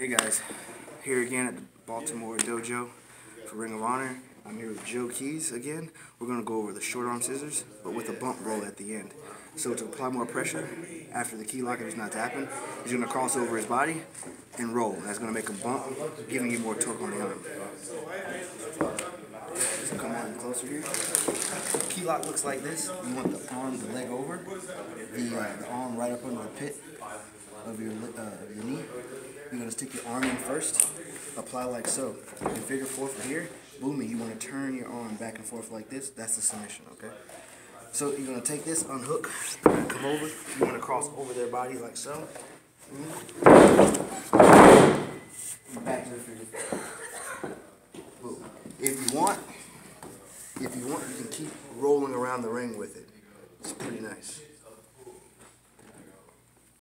Hey guys, here again at the Baltimore Dojo for Ring of Honor. I'm here with Joe Keys again. We're going to go over the short arm scissors, but with a bump roll at the end. So to apply more pressure, after the key lock, if he's not tapping, he's going to cross over his body and roll. That's going to make him bump, giving you more torque on the arm. Just come on closer here. Key lock looks like this. You want the arm, the leg over, the arm right up under the pit of your knee. You're going to stick your arm in first, apply like so. In figure four from here, booming, you want to turn your arm back and forth like this. That's the submission, okay? So you're going to take this, unhook, come over. You want to cross over their body like so. Back to the figure. Boom. If you want, you can keep rolling around the ring with it. It's pretty nice.